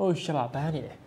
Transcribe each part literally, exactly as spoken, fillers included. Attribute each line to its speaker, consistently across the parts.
Speaker 1: Oh shit ပါဘန်းနေတယ်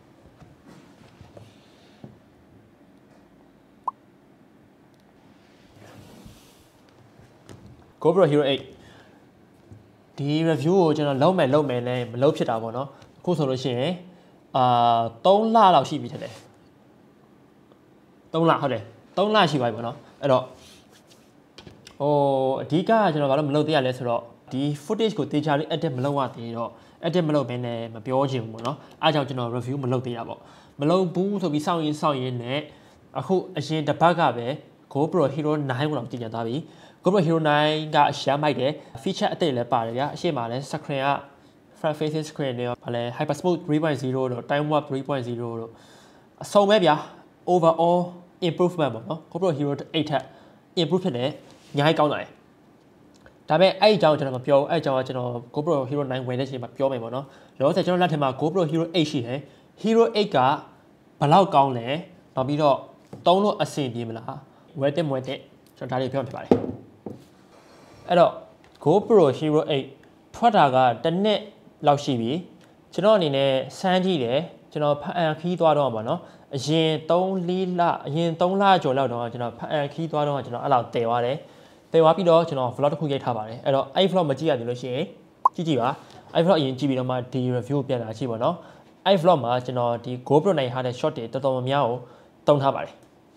Speaker 1: GoPro Hero eight ဒီ review ကိုကျွန်တော်လုံးမယ်လုံးမယ်လည်းမလုံးဖြစ်တာပေါ့နော်အခုဆိုလို့ရှိရင်အာthreeလလောက်ရှိပြီထင်တယ်threeလဟုတ်တယ်threeလရှိပါပြီပေါ့နော်အဲ့တော့ဟိုအဓိကကျွန်တော်ဘာလို့မလုပ်သေးရလဲဆိုတော့ဒီ footage ကိုတေချာလေး edit မလုပ်ရသေးတော့ edit မလုပ်ဘဲနဲ့မပြောချင်ဘူးပေါ့နော်အားကြောင့်ကျွန်တော် review မလုပ်သေးတာပေါ့မလုပ်ဘူးဆိုပြီးစောင့်ရင်စောင့်ရင်နဲ့အခုအရင်တစ်ပတ်ကပဲ GoPro Hero nine ကိုတော့ကြည့်ကြသွားပြီ GoPro Hero nine ကအရှာမိုက်တယ် feature အသစ်လည်းပါတယ်ဗျာအရှိမလည်း screen က front facing screen တွေရောဗာလဲ hyper smooth three point zero တို့ time warp three point zero တို့အစုံပဲဗျာ overall improvement ပေါ့နော် GoPro Hero eight ထက် improve ဖြစ်တယ်အများကြီးကောင်းလာတယ်ဒါပေမဲ့အဲ့အကြောင်းကျွန်တော်မပြောဘူးအဲ့အကြောင်းကကျွန်တော် GoPro Hero nine ဝင်တဲ့အချိန်မှာပြောမယ်ပေါ့နော်လောလောဆယ်ကျွန်တော်လက်ထဲမှာ GoPro Hero eight ရှိတယ် Hero eight ကဘယ်လောက်ကောင်းလဲနောက်ပြီးတော့သုံးလို့အဆင်ပြေမလားဝယ်တဲ့မဝယ်တဲ့ကျွန်တော်ဒါတွေပြောပြပါတယ်အဲ့တော့ GoPro Hero eight ထွက်တာကတစ်နှစ်လောက်ရှိပြီကျွန်တော်အနေနဲ့စမ်းကြည့်တယ်ကျွန်တော်ဖန်အန်ခီးသွားတော့မှာနော်အရင်three fourလအရင်threeလကျော်လောက်တော့ကျွန်တော်ဖန်အန်ခီးသွားတော့ကျွန်တော်အဲ့လောက်တည်သွားတယ်တည်သွားပြီးတော့ကျွန်တော် vlog တစ်ခုရိုက်ထားပါတယ်အဲ့တော့အဲ့ vlog မကြည့်ရသေးလို့ရှိရင်ကြည့်ကြည့်ပါအဲ့ vlog အရင်ကြည့်ပြီးတော့မှဒီ review ပြန်လာကြည့်ပါနော်အဲ့ vlog မှာကျွန်တော်ဒီ GoPro နိုင်ထားတဲ့ shot တွေတော်တော်များများကိုတုံးထားပါတယ်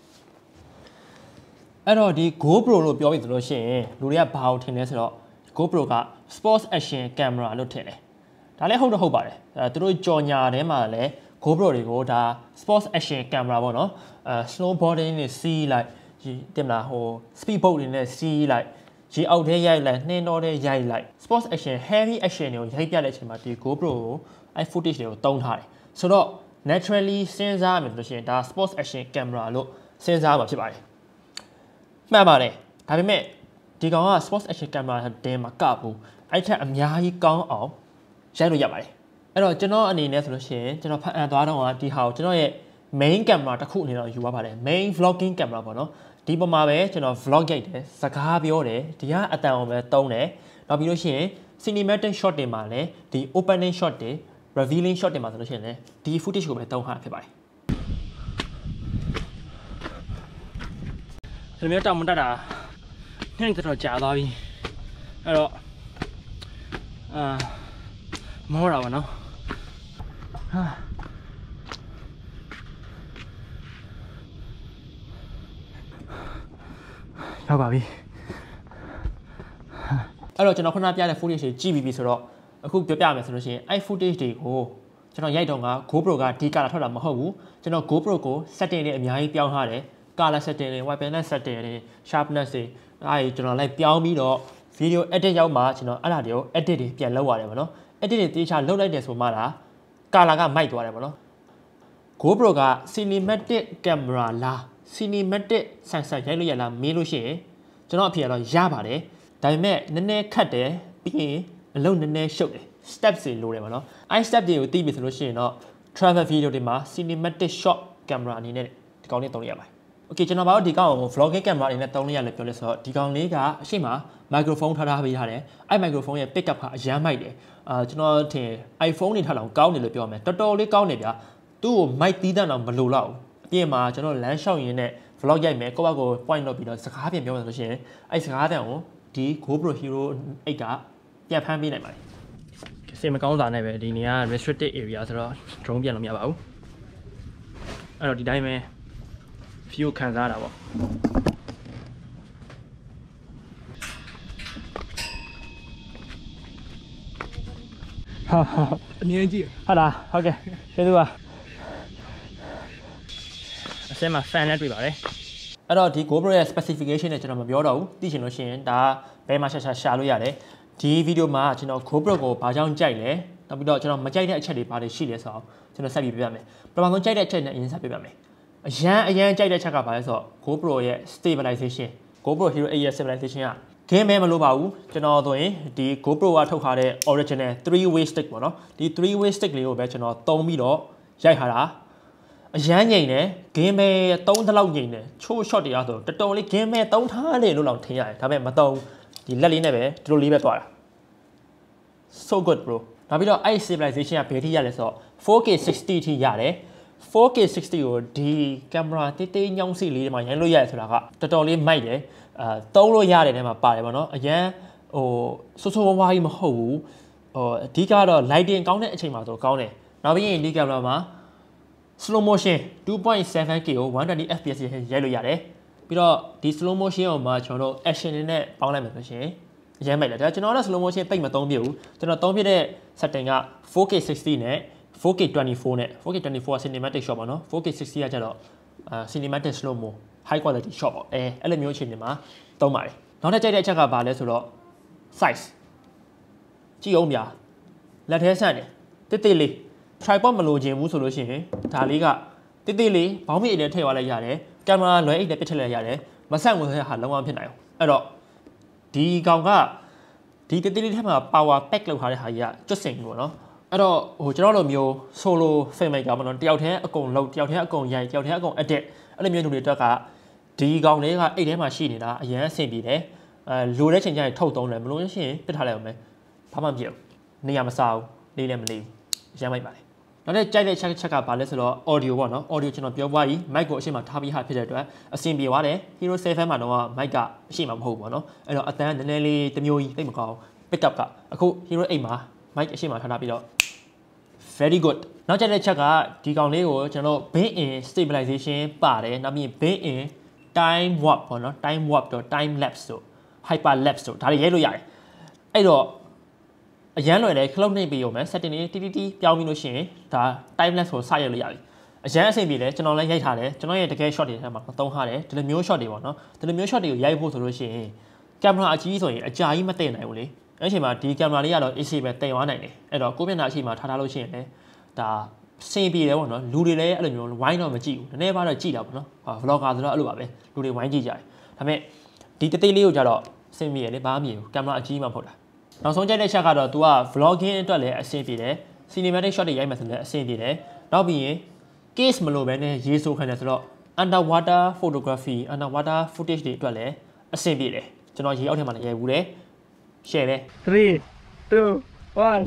Speaker 1: အဲ့တော့ဒီ GoPro လို့ပြောပြီးဆိုလို့ရှိရင်လူတွေကဘာကိုထင်လဲဆိုတော့ GoPro က sports action camera လို့ထင်တယ်ဒါလည်းဟုတ်တော့ဟုတ်ပါတယ်အဲသူတို့ကြော်ညာထဲမှာလည်း GoPro တွေကိုဒါ sports action camera ပေါ့နော်အဲ snowboarding တွေစီးလိုက်တင်မလားဟို speed boat တွေနဲ့စီးလိုက်ရေအောက်ထဲရိုက်လိုက်နှင်းတော်ထဲရိုက်လိုက် sports action heavy action တွေကိုရိုက်ပြတဲ့အချိန်မှာဒီ GoPro ကိုအဲ footage တွေကိုတုံးထားတယ်ဆိုတော့ naturally စဉ်းစားမယ်ဆိုလို့ရှိရင်ဒါ sports action camera လို့စဉ်းစားမှာဖြစ်ပါတယ်မှန်ပါတယ်ဒါပေမဲ့ဒီကောင်က sports action camera တင်မှာကပ်ဘူးအဲ့ထက်အများကြီးကောင်းအောင်ရိုက်လို့ရပါတယ်အဲ့တော့ကျွန်တော်အနေနဲ့ဆိုလို့ရှိရင်ကျွန်တော်ဖန်အန်သွားတော့ဒီဟာကိုကျွန်တော်ရဲ့ main camera တစ်ခုအနေနဲ့ယူရပါတယ် main vlogging camera ပေါ့နော်ဒီပုံမှာပဲကျွန်တော် vlog ရိုက်တယ်စကားပြောတယ်ဒီကအတန်အောင်ပဲတုံးတယ်နောက်ပြီးလို့ရှိရင် cinematic shot တွေမှာလည်းဒီ opening shot တွေ revealing shot တွေမှာဆိုလို့ရှိရင်လည်းဒီ footage ကိုပဲတုံးထားဖြစ်ပါတယ်ဒီမျိုးတောင်မတက်တာနှင်းတော်ကြာသွားပြီအဲ့တော့အာမောတာပါနော်ဟာရောက်ပါပြီအဲ့တော့ကျွန်တော်ခုနပြတဲ့ footage တွေကြည့်ပြီးပြီဆိုတော့အခုပြောပြမယ်ဆိုလို့ရှိရင်အဲ့ footage တွေကိုကျွန်တော်ရိုက်တော့က GoPro ကဒီ color ထွက်တာမဟုတ်ဘူးကျွန်တော် GoPro ကို setting တွေအများကြီးပြောင်းထားတယ် color setting တွေ whiteness setting တွေ sharpness တွေအဲ့ဒီကျွန်တော်လိုက်ပြောင်းပြီးတော့ video edit ရောက်မှကျွန်တော်အဲ့ဒါတွေကို edit တွေပြန်လုပ်ရတယ်ပေါ့နော် edit တွေတေချာလုပ်လိုက်တယ်ဆိုမှလား color ကမိုက်သွားတယ်ပေါ့နော် GoPro က cinematic camera လား cinematic sensor ရိုက်လို့ရလားမေးလို့ရှိရင်ကျွန်တော်အဖြေကတော့ရပါတယ်ဒါပေမဲ့နည်းနည်းခက်တယ်ပြီးရင်အလုပ်နည်းနည်းရှုပ်တယ် steps တွေလိုတယ်ပေါ့နော်အဲ့ step တွေကိုသိပြီဆိုလို့ရှိရင်တော့ travel video တွေမှာ cinematic shot camera အနေနဲ့ဒီကောင်လေးသုံးရပါတယ် okay ကျွန်တော်ဘာလို့ဒီကောင်ကို vlogging camera အနေနဲ့သုံးလို့ရလဲပြောလဲဆိုတော့ဒီကောင်လေးကအရှိမ microphone ထားထားပေးထားတယ်အဲ့ microphone ရဲ့ pick up ကအရမ်းမိုက်တယ်အာကျွန်တော်ထင် iPhone တွေထက်လောက်ကောင်းတယ်လို့ပြောရမယ်တော်တော်လေးကောင်းတယ်ဗျာသူ့ကို mic တီးတဲ့တော့မလိုတော့ဘူးအပြင်မှာကျွန်တော်လမ်းလျှောက်ရင်းနဲ့ vlog ရိုက်မယ်ကိုယ့်ဘက်ကို point လုပ်ပြီးတော့စကားပြန်ပြောမယ်ဆိုလို့ရှိရင်အဲ့စကားတန်ကိုဒီ GoPro Hero eightကပြန်ဖမ်းပေးနိုင်ပါတယ်စိတ်မကောင်းတာနဲ့ပဲဒီနေရာ restricted area ဆိုတော့ drone ပြန်လို့မရပါဘူးအဲ့တော့ဒီတိုင်းပဲ view ခံစားတာပေါ့ဟာဟာအမြင်ကြည့်ဟုတ်လားဟုတ်ကဲ့ကျေးဇူးပါအစမှာ fan နဲ့တွေ့ပါတယ်အဲ့တော့ဒီ GoPro ရဲ့ specification နဲ့ကျွန်တော်မပြောတော့ဘူးသိချင်လို့ရှိရင်ဒါဘယ်မှာရှာရှာရှာလို့ရတယ်ဒီဗီဒီယိုမှာကျွန်တော် GoPro ကိုဘာကြောင့်ကြိုက်လဲနောက်ပြီးတော့ကျွန်တော်မကြိုက်တဲ့အချက်တွေဘာတွေရှိလဲဆိုတော့ကျွန်တော်ဆက်ပြီးပြပြမယ်ပထမဆုံးကြိုက်တဲ့အချက်နဲ့အရင်ဆက်ပြပြမယ်အရန်အရန်ကြိုက်တဲ့အချက်ကဘာလဲဆိုတော့ GoPro ရဲ့ stabilization GoPro Hero eight ရဲ့ stabilization က game ပဲမလို့ပါဘူးကျွန်တော်ဆိုရင်ဒီ GoPro ကထုတ်ထားတဲ့ original three way stick ပေါ့နော်ဒီ three way stick လေးကိုပဲကျွန်တော်သုံးပြီးတော့ရိုက်ထားတာအရန်ငိမ့်တယ် game ပဲသုံးတလောက်ငိမ့်တယ်ချိုး shot တွေအားဆိုတော်တော်လေး game ပဲသုံးထားတယ်လို့လောက်ထင်ရတယ်ဒါပေမဲ့မသုံးဒီလက်လေးနဲ့ပဲဒီလိုလေးပဲသွားတာ so good bro နောက်ပြီးတော့အဲ့ stabilization ကဘယ်ထိရလဲဆိုတော့ four K sixty ထိရတယ် four K sixty ကိုဒီကင်မရာတေးသေးညောင်းစီလေးတွေမှာရိုက်လို့ရတယ်ဆိုတာကတော်တော်လေးမိုက်တယ်အဲသုံးလို့ရတယ်ထဲမှာပါတယ်ပေါ့နော်အရန်ဟိုဆိုးဆိုးဝါးဝါးကြီးမဟုတ်ဘူးဟိုအဓိကတော့ lighting ကောင်းတဲ့အချိန်မှာဆိုကောင်းတယ်နောက်ပြီးရင်ဒီကင်မရာမှာ slow motion two point seven K ကိုone twenty F P S ရိုက်လို့ရတယ်ပြီးတော့ဒီ slow motion ကိုမှကျွန်တော်တို့ action နဲ့ပေါင်းလိုက်မယ်ဆိုရှင်အရင်မိုက်တယ်ဒါကျွန်တော်တို့ slow motion ပိတ်မသုံးပြဘူးကျွန်တော်သုံးပြတဲ့ setting ကfour K sixty နဲ့four K twenty-four နဲ့four K twenty-four က cinematic shot ပေါ့နော်four K sixty ကကျတော့အာ cinematic slow mo high quality shot ပေါ့အဲအဲ့လိုမျိုးအခြေအနေမှာသုံးပါတယ်နောက်တစ်ကြိုက်တဲ့အချက်ကဘာလဲဆိုတော့ size ကြည့်အောင်ဗျာလက်ထဲဆန့်တယ်တိတိလေး tripod မလိုချင်ဘူးဆိုလို့ရှိရင်ဒါလေးကတိတိလေးဘောင်းမိအိတ်နဲ့ထည့်သွားလိုက်ရတယ်ကင်မရာလွယ်အိတ်နဲ့ပစ်ထည့်လိုက်ရတယ်မဆန့်ဘူးဆိုတဲ့ဟာလုံးဝဖြစ်နိုင်အောင်အဲ့တော့ဒီကောင်ကဒီတိတိလေးထဲမှာ power pack လောက်ထားတဲ့ဟာကြီးကကျွတ်စင်ပေါ့နော်အဲ့တော့ဟိုကျွန်တော်တို့မျိုး solo filmmaker ပေါ့နော်တယောက်တည်းအကုန်လုံးတယောက်တည်းအကုန်ရိုက်တယောက်တည်းအကုန် edit အဲ့လိုမျိုးလူတွေအတွက်ကဒီကောင်လေးကအိတ်ထဲမှာရှိနေတာအရင်အဆင်ပြေတယ်အဲလိုတဲ့ချိန်ကျရင်ထုတ်သုံးတယ်မလို့ရှိရင်ပစ်ထားလိုက်အောင်မယ်ဘာမှမဖြစ်ဘူးနေရာမစားဘူးလေးလည်းမလေးဘူးရမ်းမိုက်ပါလေနောက်တစ်ကြိုက်တဲ့ချက်ချက်ကဘာလဲဆိုတော့ audio ပေါ့နော် audio ကျွန်တော်ပြောသွားပြီ mic ကိုအရှိမထားပြီးဟာဖြစ်တဲ့အတွက်အဆင်ပြေသွားတယ် Hero seven မှာတော့ mic ကအရှိမမဟုတ်ဘူးပေါ့နော်အဲ့တော့အတန်းနည်းနည်းလေးတစ်မျိုးကြီးသိမကောင်း pick up ကအခု Hero eightမှာ mic အရှိမထားထားပြီးတော့ very good နောက်ကြိုက်တဲ့ချက်ကဒီကောင်လေးကိုကျွန်တော် built in stabilization ပါတယ်နောက်ပြီး built in time warp ပေါ့နော် time warp တော့ time lapse တို့ hyper lapse တို့ဒါတွေရိုက်လို့ရတယ်အဲ့တော့အရန်လွယ်တယ်ခလုတ်နှိပ်ပြီးရုံပဲ setting တွေတီတီတီပြောင်းပြီးလို့ရှိရင်ဒါ time lapse ကိုစရိုက်လို့ရပြီအရန်အဆင်ပြေတယ်ကျွန်တော်လည်းရိုက်ထားတယ်ကျွန်တော်ရဲ့တကယ် shot တွေထဲမှာသုံးထားတယ်ဒီလိုမျိုး shot တွေပေါ့နော်ဒီလိုမျိုး shot တွေကိုရိုက်ဖို့ဆိုလို့ရှိရင်ကင်မရာအကြီးဆိုရင်အကြာကြီးမတည့်နိုင်ဘူးလေအဲ့အချိန်မှာဒီကင်မရာလေးကတော့ A C ပဲတင်သွားနိုင်တယ်အဲ့တော့ကိုမျက်နှာအချိန်မှာထားထားလို့ရှိရင်လည်းဒါစင်ပြေတယ်ပေါ့နော်လူတွေလည်းအဲ့လိုမျိုးဝိုင်းတော့မကြည့်ဘူးနည်းနည်းပါတော့ကြည့်တာပေါ့နော်ဟာ vlogger ဆိုတော့အဲ့လိုပါပဲလူတွေဝိုင်းကြည့်ကြတယ်ဒါပေမဲ့ဒီတသေးလေးကိုကြတော့စင်ပြေတယ်လေဘာမှမမြင်ဘူးကင်မရာအကြီးမှမဟုတ်တာနောက်ဆုံးကြိုက်တဲ့ချက်ကတော့ तू က vlogging အတွက်လည်းအဆင်ပြေတယ် cinematic shot တွေရိုက်မှဆိုလည်းအဆင်ပြေတယ်နောက်ပြီးရင် case မလိုဘဲနဲ့ရေးဆိုခိုင်းတယ်ဆိုတော့ underwater photography underwater footage တွေအတွက်လည်းအဆင်ပြေတယ်ကျွန်တော်ရေအောက်ထဲမှာလည်းရိုက်ဘူးတယ် share တယ်
Speaker 2: three two one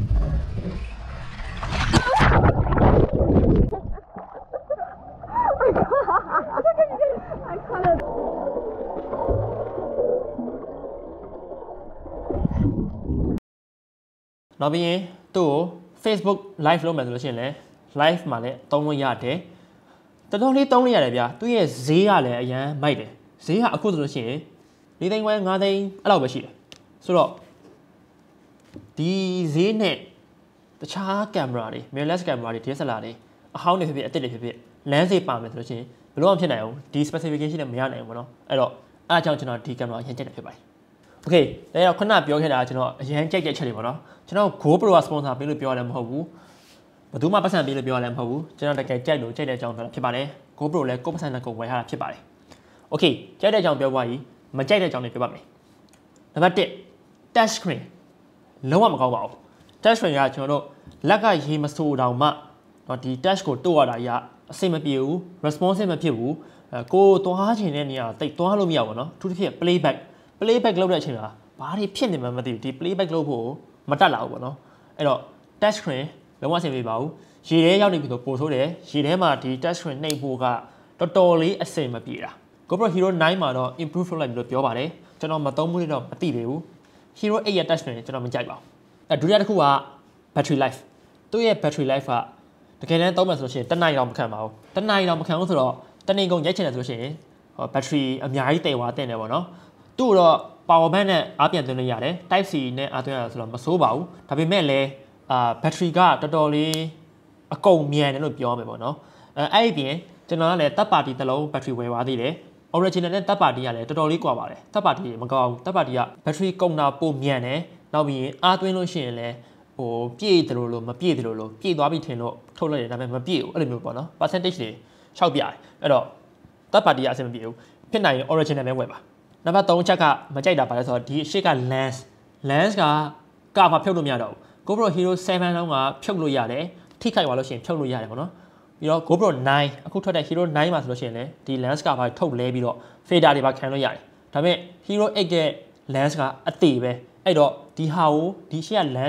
Speaker 1: နောက်ပြီးရင်သူ့ကို Facebook live လုပ်မယ်ဆိုလို့ရှိရင်လည်း live မှာလည်းသုံးလို့ရတယ်တော်တော်လေးသုံးလို့ရတယ်ဗျာသူ့ရဲ့ဈေးကလည်းအရန်မိုက်တယ်ဈေးကအခုဆိုလို့ရှိရင်၄သိန်းခွဲ၅သိန်းအဲ့လောက်ပဲရှိတယ်ဆိုတော့ဒီဈေးနဲ့တခြားကင်မရာတွေ mirrorless ကင်မရာတွေ D S L R တွေအဟောင်းတွေဖြစ်ဖြစ်အသစ်တွေဖြစ်ဖြစ် lens တွေပါမယ်ဆိုလို့ရှိရင်ဘယ်လိုမှဖြစ်နိုင်အောင်ဒီ specification နဲ့မရနိုင်ဘူးပေါ့နော်အဲ့တော့အားကြောင့်ကျွန်တော်ဒီကင်မရာအရင်ကြိုက်တယ်ဖြစ်ပါတယ်Okay ဒါတော့ခုနပြောခဲ့တာကျွန်တော်အရင်ကြိုက်တဲ့ချက်တွေပေါ့နော်ကျွန်တော် GoPro က sponsor ပေးလို့ပြောရလည်းမဟုတ်ဘူးဘယ်သူမှပတ်စံပေးလို့ပြောရလည်းမဟုတ်ဘူးကျွန်တော်တကယ်ကြိုက်လို့ကြိုက်တဲ့အကြောင်းပြောတာဖြစ်ပါတယ် GoPro လည်းကိုယ်ပတ်စံနဲ့ကိုယ်ဝယ်ထားတာဖြစ်ပါတယ် Okay ကြိုက်တဲ့အကြောင်းပြောပါရင်မကြိုက်တဲ့အကြောင်းတွေပြောပါမယ်နံပါတ်one touch screen လုံးဝမကောင်းပါဘူး touch screen ကကျွန်တော်တို့လက်ကရေးမဆိုးတောင်မှတော့ဒီ touch ကိုတိုးရတာကြီးအဆင်မပြေဘူး responsive မဖြစ်ဘူးကိုသွားချင်တဲ့နေရာတိတ်သွားလို့မရဘူးเนาะအထူးသဖြင့် playback playback လုပ်တဲ့အချိန်မှာဘာတွေဖြစ်နေမှမသိဘူးဒီ playback လုပ်ဖို့မတက်လာဘူးပေါ့နော်အဲ့တော့ touch screen လုံးဝအဆင်ပြေပါဘူးရေထဲရောက်နေပြီဆိုပို့ဆိုးတယ်ရေထဲမှာဒီ touch screen နှိပ်ဖို့ကတော်တော်လေးအဆင်မပြေတာ GoPro Hero nine မှာတော့ improve လုပ်လိုက်ပြီလို့ပြောပါတယ်ကျွန်တော်မသုံးဘူးတော့မသိသေးဘူး Hero eight ရဲ့ touch screen ကျွန်တော်မကြိုက်ပါဘူးအဲဒုတိယတစ်ခုက battery life သူ့ရဲ့ battery life ကတကယ်တမ်းသုံးမှဆိုလို့ရှိရင်တစ်နိုင်တော့မခံပါဘူးတစ်နိုင်တော့မခံဘူးဆိုတော့တနေ့ကုန်ရိုက်ချင်တယ်ဆိုလို့ရှိရင်ဟော battery အများကြီးတည်သွားတင်တယ်ပေါ့နော်သူ့တော့ power bank နဲ့အားပြန်သွင်းလို့ရတယ် type C နဲ့အားသွင်းရဆိုတော့မစိုးပါဘူးဒါပေမဲ့လည်းအာ battery ကတော်တော်လေးအကုန်မြန်တယ်လို့ပြောမယ်ပေါ့နော်အဲအဲ့ဒီပြင်ကျွန်တော်ကလည်း third party တစ်လုံး battery ဝယ်သွားသေးတယ် original နဲ့ third party ကလည်းတော်တော်လေးကွာပါတယ် third party မကောင်းဘူး third party က battery ကုန်တာပိုမြန်တယ်နောက်ပြီးအားသွင်းလို့ရှိရင်လည်းဟိုပြည့်တယ်လို့လို့မပြည့်တယ်လို့လို့ပြည့်သွားပြီထင်လို့ထုတ်လိုက်တယ်ဒါပေမဲ့မပြည့်ဘူးအဲ့လိုမျိုးပေါ့နော် percentage တွေရှောက်ပြတယ်အဲ့တော့ third party ကအဆင်မပြေဘူးဖြစ်နိုင်ရင် original ပဲဝယ်ပါနံပါတ်threeချက်ကမကြိုက်တာပါလဲဆိုတော့ဒီအရှိက lens lens ကကာမှာဖြုတ်လို့မရတော့ဘူး GoPro Hero seven လုံးကဖြုတ်လို့ရတယ်ထိခိုက်သွားလို့ရှိရင်ဖြုတ်လို့ရတယ်ပေါ့နော်ပြီးတော့ GoPro nine အခုထွက်တဲ့ Hero nine မှာဆိုလို့ရှိရင်လည်းဒီ lens ကပါထုတ်လဲပြီးတော့ fader တွေပါခံလို့ရတယ်ဒါပေမဲ့ Hero eight ရဲ့ lens ကအသေးပဲအဲ့တော့ဒီဟာကိုဒီရှေ့က lens ကို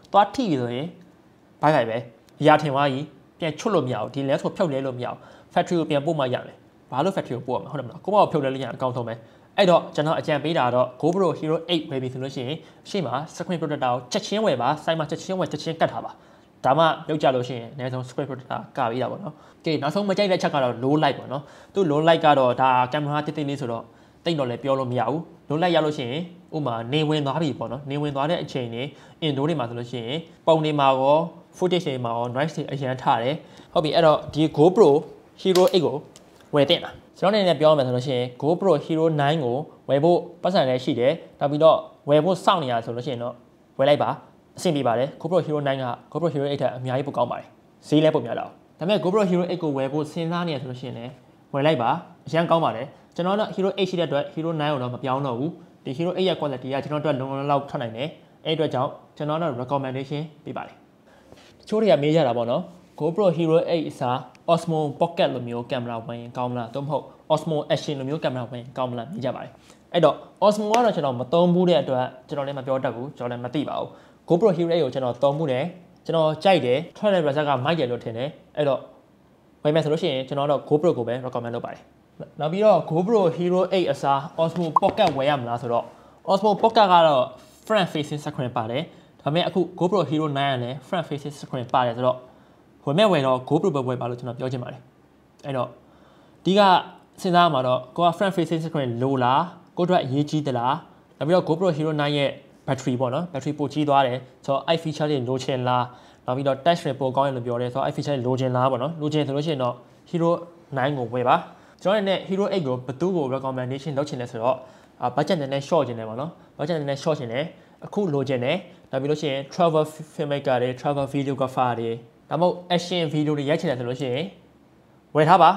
Speaker 1: သွားထိပြီဆိုရင်ဘိုင်ဘိုင်ပဲရာထင်သွားကြီးပြန်ချွတ်လို့မရဘူးဒီလဲဆိုဖြုတ်လဲလို့မရဘူး factory ကိုပြန်ပို့မှရတယ်ဘာလို့ factory ကိုပို့ရမှာဟုတ်တယ်မလားကိုမောက်ဖြုတ်လဲလို့ရအကောင်းဆုံးပဲအဲ့တော့ကျွန်တော်အကြံပေးတာတော့ GoPro Hero eight ဝယ်ပြီဆိုလို့ရှိရင်ရှေ့မှာ screen protector ကိုချက်ချင်းဝယ်ပါစိုက်မှာချက်ချင်းဝယ်ချက်ချင်းကတ်ထားပါဒါမှပြုတ်ကြလို့ရှိရင်အနည်းဆုံး screen protector ကပေးတာပေါ့နော်ကဲနောက်ဆုံးမကြိုက်တဲ့ချက်ကတော့ low light ပေါ့နော်သူ low light ကတော့ဒါကင်မရာတိတိလေးဆိုတော့တိတ်တော့လည်းပြောလို့မရဘူး low light ရလို့ရှိရင်ဥမာနေဝင်သွားပြီပေါ့နော်နေဝင်သွားတဲ့အချိန်နေ indoor တွေမှာဆိုလို့ရှိရင်ပုံတွေမှာရော footage တွေမှာရော noise တွေအရန်ထားတယ်ဟုတ်ပြီအဲ့တော့ဒီ GoPro Hero eight ကိုဝယ်တင်တာကျွန်တော်အနေနဲ့ပြောရမယ်ဆိုလို့ရှိရင် GoPro Hero nine ကိုဝယ်ဖို့ပတ်စံလည်းရှိတယ်နောက်ပြီးတော့ဝယ်ဖို့စောင့်နေရဆိုလို့ရှိရင်တော့ဝယ်လိုက်ပါအဆင်ပြေပါတယ် GoPro Hero nine က GoPro Hero eight ထက်အများကြီးပိုကောင်းပါတယ်ဈေးလည်းပိုများတော့ဒါပေမဲ့ GoPro Hero eight ကိုဝယ်ဖို့စဉ်းစားနေရဆိုလို့ရှိရင်လည်းဝယ်လိုက်ပါအရန်ကောင်းပါတယ်ကျွန်တော်တို့ Hero eight ရှိတဲ့အတွက် Hero nine ကိုတော့မပြောင်းတော့ဘူးဒီ Hero eight ရဲ့ quality ကကျွန်တော်တို့လုံလုံလောက်ထွက်နိုင်တယ်အဲ့အတွက်ကြောင့်ကျွန်တော်တို့ recommendation ပေးပါတယ်တချို့တွေကမေးကြတာပေါ့နော် GoPro Hero eight အစား Osmo Pocket လိုမျိုးကင်မရာဝယ်ရင်ကောင်းမလားသို့မဟုတ် Osmo Action လိုမျိုးကင်မရာဝယ်ရင်ကောင်းမလားမေးကြပါတယ်အဲ့တော့ Osmo ကတော့ကျွန်တော်မသုံးဘူးတဲ့အတွက်ကျွန်တော်လည်းမပြောတတ်ဘူးကျွန်တော်လည်းမသိပါဘူး GoPro Hero eight ကိုကျွန်တော်သုံးမှုတယ်ကျွန်တော်ကြိုက်တယ်ထွက်တဲ့ result ကမိုက်တယ်လို့ထင်တယ်အဲ့တော့ဝယ်မယ်ဆိုလို့ရှိရင်ကျွန်တော်တော့ GoPro ကိုပဲ recommend လုပ်ပါတယ်နောက်ပြီးတော့ GoPro Hero eight အစား Osmo Pocket ဝယ်ရမလားဆိုတော့ Osmo Pocket ကတော့ front facing screen ပါတယ်ဒါပေမဲ့အခု GoPro Hero nine ကလည်း front facing screen ပါတယ်ဆိုတော့ဝယ်မဲ့ဝယ်တော့ GoPro ပဲဝယ်ပါလို့ကျွန်တော်ပြောချင်ပါတယ်အဲ့တော့ဒီကစဉ်းစားမှာတော့ကိုက front facing screen လိုလားကိုအတွက်အရေးကြီးသလားနောက်ပြီးတော့ GoPro Hero nine ရဲ့ battery ပေါ့နော် battery ပိုကြီးသွားတယ်ဆိုတော့ i feature တွေလိုချင်လားနောက်ပြီးတော့ touch screen ပိုကောင်းရင်လို့ပြောတယ်ဆိုတော့ i feature တွေလိုချင်လားပေါ့နော်လိုချင်ဆိုလို့ရှိရင်တော့ Hero nine ကိုဝယ်ပါကျွန်တော်နဲ့ Hero eight ကိုဘယ်သူ့ကို recommendation လုပ်ချင်လဲဆိုတော့ budget နည်းနည်း short ချင်တယ်ပေါ့နော် budget နည်းနည်း short ချင်တယ်အခုလိုချင်တယ်နောက်ပြီးလို့ရှိရင် travel filmmaker တွေ travel videographer တွေဒါမှမဟုတ် action video တွေရိုက်ချင်တယ်ဆိုလို့ရှိရင်ဝယ်ထားပါ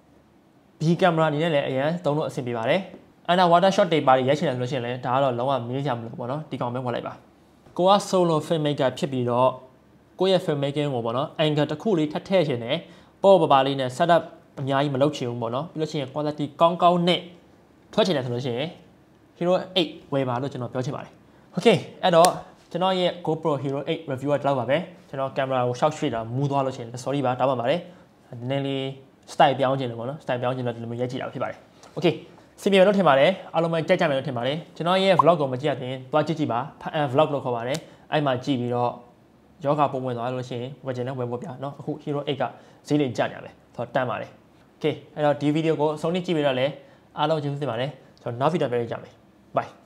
Speaker 1: B camera အနေနဲ့လည်းအရင်သုံးလို့အဆင်ပြေပါတယ် underwater shot တွေပါရိုက်ချင်တယ်ဆိုလို့ရှိရင်လည်းဒါကတော့လုံးဝမင်းကြမလို့ပေါ့နော်ဒီကောင်ပဲဝယ်လိုက်ပါကိုက solo filmmaker ဖြစ်ပြီးတော့ကိုရဲ့ filmmaking ကိုပေါ့နော် angle တစ်ခုလေးထပ်ထည့်ချင်တယ်ပေါ့ပပါလေးနဲ့ setup အများကြီးမလုပ်ချင်ဘူးပေါ့နော်ပြီးလို့ရှိရင် quality ကောင်းကောင်းနဲ့ထွက်ချင်တယ်ဆိုလို့ရှိရင် Hero eight ဝယ်ပါလို့ကျွန်တော်ပြောချင်ပါတယ် okay အဲ့တော့ကျွန်တော်ရဲ့ GoPro Hero eight review ကဒီလောက်ပါပဲကျွန်တော်ကင်မရာကိုရှောက်ရွှေ့တာမူသွားလို့ရှိရင် sorry ပါတောင်းပန်ပါတယ်နည်းနည်းလေး style ပြောင်းချင်တယ်ပေါ့နော် style ပြောင်းချင်တော့ဒီလိုမျိုးရိုက်ကြည့်တာဖြစ်ပါတယ် okay စီပီယံလို့ထင်ပါတယ်အားလုံးပဲကြိုက်ကြမယ်လို့ထင်ပါတယ်ကျွန်တော်ရဲ့ vlog ကိုမကြည့်ရသေးရင်သွားကြည့်ကြည့်ပါ vlog လို့ခေါ်ပါတယ်အဲ့မှာကြည့်ပြီးတော့ယောဂပုံဝင်သွားလို့ရှိရင်ဝယ်ချင်တဲ့ဝယ်ဖို့ပြเนาะအခု Hero eight ကဈေးလေးကျနေတယ်ဆိုတော့တန်းပါတယ် okay အဲ့တော့ဒီဗီဒီယိုကိုအဆုံးထိကြည့်ပြီးတော့လည်းအားလုံးကျေးဇူးတင်ပါတယ်ကျွန်တော်နောက်ဗီဒီယိုပြန်ကြည့်ကြမယ် bye